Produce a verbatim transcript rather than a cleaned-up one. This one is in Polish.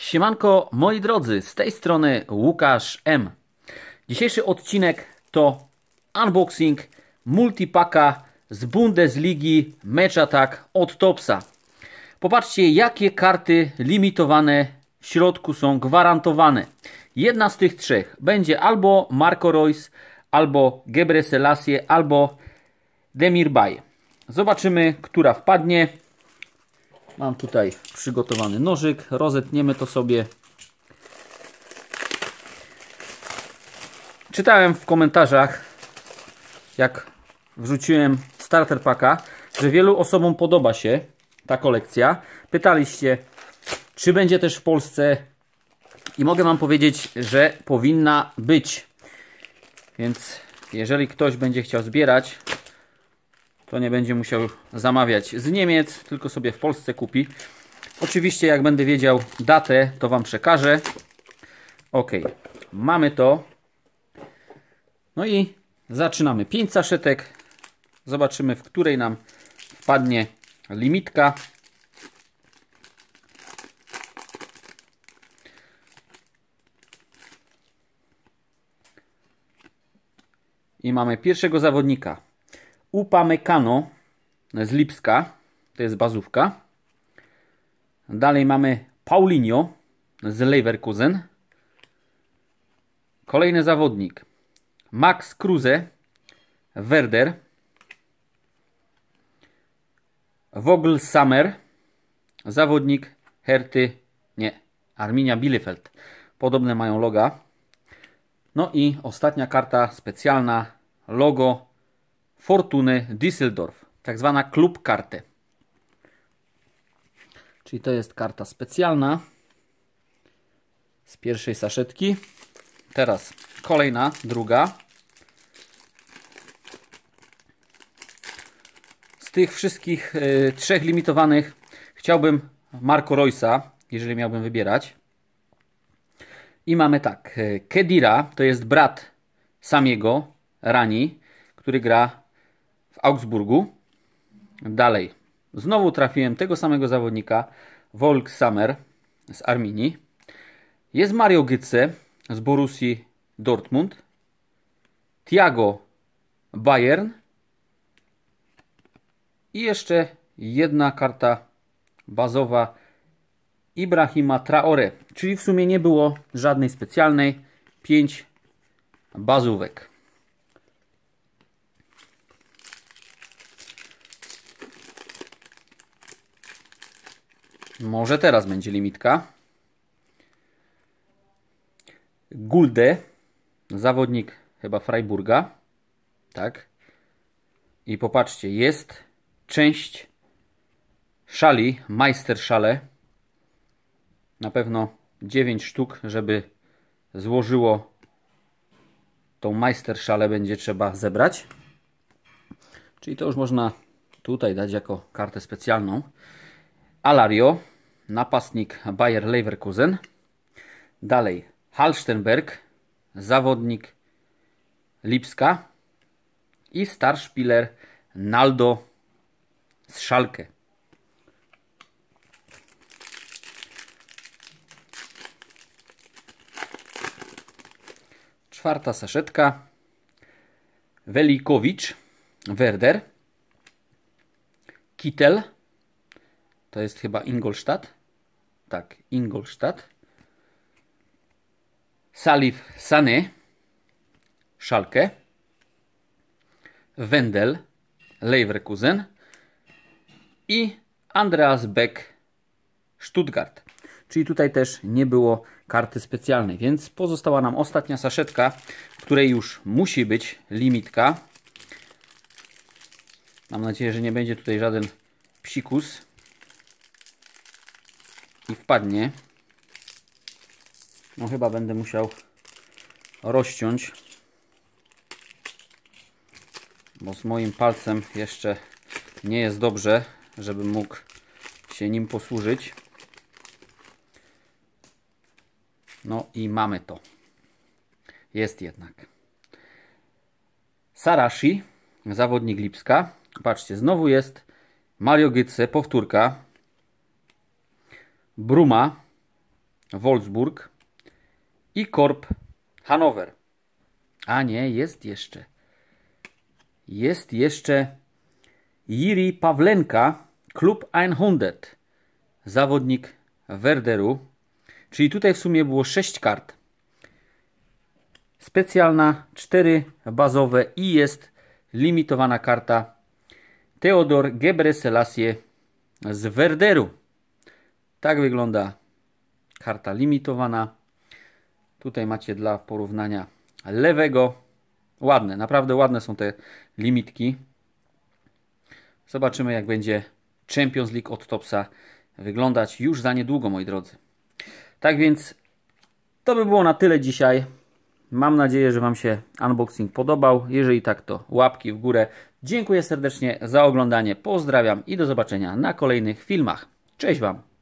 Siemanko moi drodzy, z tej strony Łukasz M. Dzisiejszy odcinek to unboxing multipaka z Bundesligi Match Attack od Topsa. Popatrzcie, jakie karty limitowane w środku są gwarantowane. Jedna z tych trzech będzie albo Marco Reus, albo Gebre Selassie, albo Demirbay. Zobaczymy, która wpadnie. Mam tutaj przygotowany nożyk, rozetniemy to sobie. Czytałem w komentarzach, jak wrzuciłem starter packa, że wielu osobom podoba się ta kolekcja. Pytaliście, czy będzie też w Polsce, i mogę wam powiedzieć, że powinna być. Więc jeżeli ktoś będzie chciał zbierać, to nie będzie musiał zamawiać z Niemiec, tylko sobie w Polsce kupi. Oczywiście jak będę wiedział datę, to wam przekażę. Ok, mamy to. No i zaczynamy. pięć saszetek. Zobaczymy, w której nam wpadnie limitka. I mamy pierwszego zawodnika. Upamecano z Lipska, to jest bazówka. Dalej mamy Paulinho z Leverkusen. Kolejny zawodnik Max Kruse, Werder. Vogelsammer, zawodnik Herty, nie, Arminia Bielefeld. Podobne mają loga. No i ostatnia karta specjalna, logo Fortuny Düsseldorf, tak zwana klub kartę. Czyli to jest karta specjalna z pierwszej saszetki. Teraz kolejna, druga. Z tych wszystkich y, trzech limitowanych chciałbym Marco Reusa, jeżeli miałbym wybierać. I mamy tak, Kedira, to jest brat Samiego Rani, który gra w Augsburgu. Dalej, znowu trafiłem tego samego zawodnika, Vogelsammer z Arminii. Jest Mario Götze z Borussii Dortmund. Thiago Bayern. I jeszcze jedna karta bazowa Ibrahima Traore. Czyli w sumie nie było żadnej specjalnej. pięć bazówek. Może teraz będzie limitka. Gulde, zawodnik chyba Freiburga. Tak. I popatrzcie, jest część szali, Meisterschale. Na pewno dziewięć sztuk, żeby złożyło tą Meisterschale, będzie trzeba zebrać. Czyli to już można tutaj dać jako kartę specjalną. Alario, napastnik Bayer Leverkusen. Dalej Halstenberg, zawodnik Lipska. I Starspieler Naldo z Schalke. Czwarta saszetka. Velikowicz, Werder. Kittel. To jest chyba Ingolstadt. Tak, Ingolstadt. Salif Sané, Schalke. Wendel, Leverkusen. I Andreas Beck, Stuttgart. Czyli tutaj też nie było karty specjalnej, więc pozostała nam ostatnia saszetka, w której już musi być limitka. Mam nadzieję, że nie będzie tutaj żaden psikus i wpadnie. No chyba będę musiał rozciąć, bo z moim palcem jeszcze nie jest dobrze, żebym mógł się nim posłużyć. No i mamy to. Jest jednak. Sarashi, zawodnik Lipska. Patrzcie, znowu jest Mario Götze, powtórka. Bruma, Wolfsburg i Korp Hannover. A nie, jest jeszcze. Jest jeszcze Jiri Pawlenka, Klub sto. Zawodnik Werderu. Czyli tutaj w sumie było sześć kart. Specjalna, cztery bazowe i jest limitowana karta Theodor Gebrselassie z Werderu. Tak wygląda karta limitowana. Tutaj macie dla porównania lewego. Ładne, naprawdę ładne są te limitki. Zobaczymy, jak będzie Champions League od Topsa wyglądać już za niedługo, moi drodzy. Tak więc to by było na tyle dzisiaj. Mam nadzieję, że Wam się unboxing podobał. Jeżeli tak, to łapki w górę. Dziękuję serdecznie za oglądanie. Pozdrawiam i do zobaczenia na kolejnych filmach. Cześć Wam!